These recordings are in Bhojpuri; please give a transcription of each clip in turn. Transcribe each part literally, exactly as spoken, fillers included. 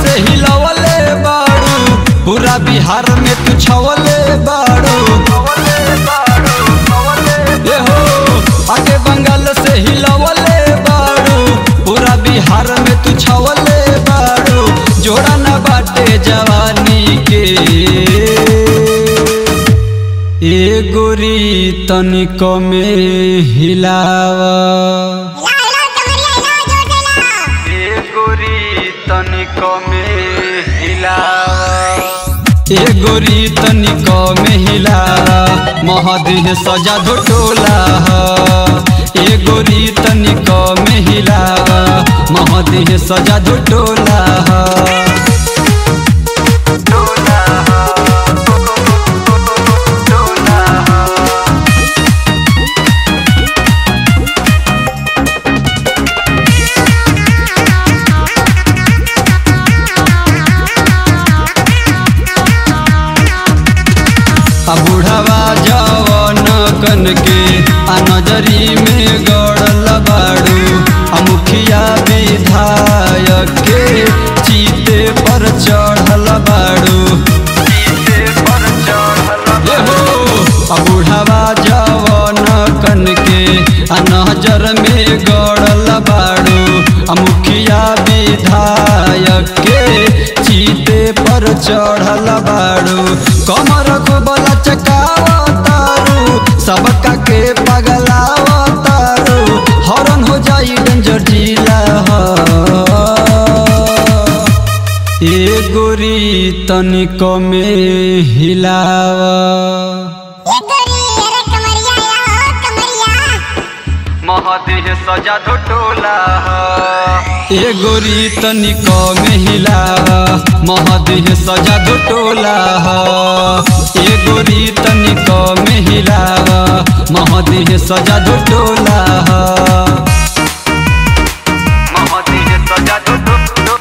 से हिलवले बाड़ू, पूरा बिहार में तू छवले बाड़ू। ये हो आगे बंगाल से हिलवले बाड़ू, पूरा बिहार में तू छवले बाड़ू। जोड़ा न बाटे जवानी के ए गोरी तनिक में हिलावा, ए गोरी तनिक में हिलावा, ए गोरी तनिक में हिलावा। महदेह सजा दो टोला, ए गोरी तनिक में हिलावा। महदेह सजा दो टोला। बुढ़ावा जवन कन के आ नजरी में गड़ल बाड़ू, आ मुखिया विधायक के चीते पर चढ़ल बाड़ू। आ बुढ़ावा जवन कन के आ नजर में गड़ल बाड़ू, आ मुखिया विधायक के चीते पर चढ़ल बाड़ू। कमर खूबल चकावतारू, सबका के पगलावतारू। हरण हो जाई डेंजर जिला, ए गोरी तनिक में हिलावा। महदेह सजा दो टोला, ए गोरी तनिक में हिलावा। महदेह सजा दो टोला, ए गोरी तनिक में हिलावा। महदेह सजा दो टोला, महदेह सजा दो टोला।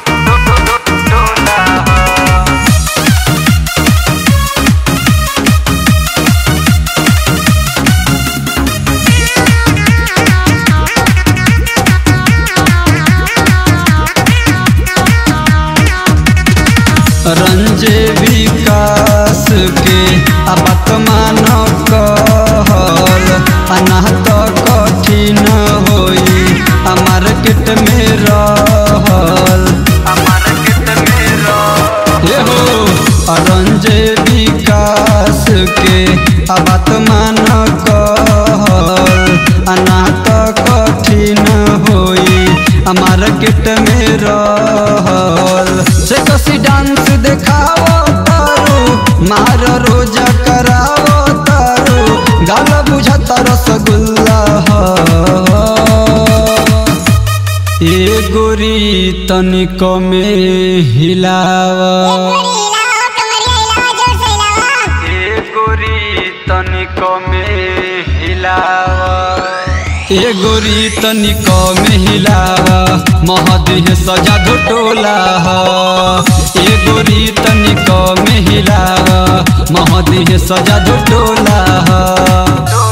रंजे विकास के बात मान कहल, अनाहत कठिन होई मार्केट में रहल। ये हो रंजे विकास के बात मान कहल, अनाहत कठिन होई मार्केट में रहल। से कसी डांस देखावो तारू, मार रोजा करावो तारू। गाल बुझता रसगुल्ला, ए गोरी तनिक में हिलावा। ए गोरी तनिक में हिलावा, ए गोरी तनिक में हिलावा। महदेह सजा दो टोला, ए गोरी तनिक में हिलावा। महदेह सजा दो टोला।